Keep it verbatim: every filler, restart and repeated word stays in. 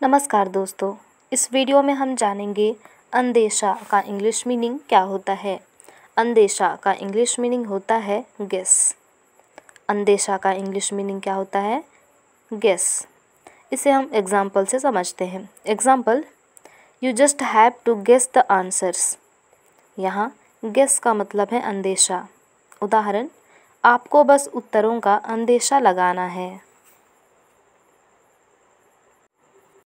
नमस्कार दोस्तों, इस वीडियो में हम जानेंगे अंदेशा का इंग्लिश मीनिंग क्या होता है। अंदेशा का इंग्लिश मीनिंग होता है गेस। अंदेशा का इंग्लिश मीनिंग क्या होता है? गेस। इसे हम एग्जाम्पल से समझते हैं। Example, you just have to guess the answers. यहाँ गेस का मतलब है अंदेशा। उदाहरण, आपको बस उत्तरों का अंदेशा लगाना है।